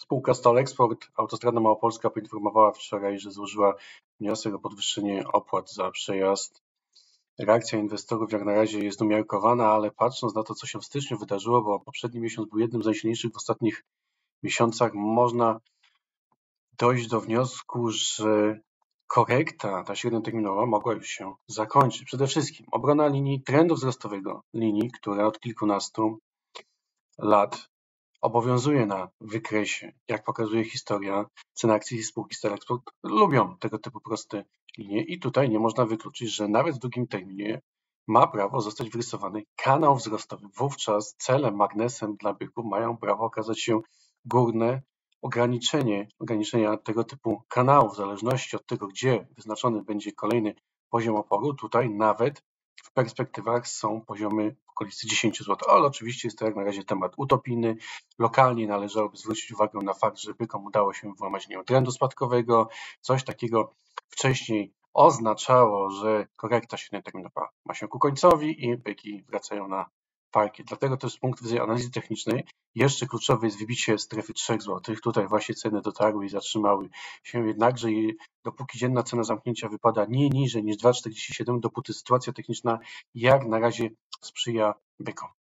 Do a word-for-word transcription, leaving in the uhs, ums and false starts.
Spółka Stolexport, Autostrada Małopolska poinformowała wczoraj, że złożyła wniosek o podwyższenie opłat za przejazd. Reakcja inwestorów jak na razie jest umiarkowana, ale patrząc na to, co się w styczniu wydarzyło, bo poprzedni miesiąc był jednym z najsilniejszych w ostatnich miesiącach, można dojść do wniosku, że korekta ta średnioterminowa mogła już się zakończyć. Przede wszystkim obrona linii trendu wzrostowego, linii, która od kilkunastu lat obowiązuje na wykresie. Jak pokazuje historia, ceny akcji spółki Stolexport lubią tego typu proste linie i tutaj nie można wykluczyć, że nawet w długim terminie ma prawo zostać wyrysowany kanał wzrostowy. Wówczas celem, magnesem dla byków mają prawo okazać się górne ograniczenie, ograniczenia tego typu kanałów, w zależności od tego, gdzie wyznaczony będzie kolejny poziom oporu. Tutaj nawet w perspektywach są poziomy w okolicy dziesięć złotych, ale oczywiście jest to jak na razie temat utopijny. Lokalnie należałoby zwrócić uwagę na fakt, że bykom udało się włamać linię trendu spadkowego. Coś takiego wcześniej oznaczało, że korekta średnioterminowa ma się ku końcowi i byki wracają na parkiet. Dlatego też z punktu widzenia analizy technicznej jeszcze kluczowe jest wybicie strefy trzech złotych. Tutaj właśnie ceny dotarły i zatrzymały się, jednakże dopóki dzienna cena zamknięcia wypada nie niżej niż dwa czterdzieści siedem, dopóty sytuacja techniczna jak na razie sprzyja bykom.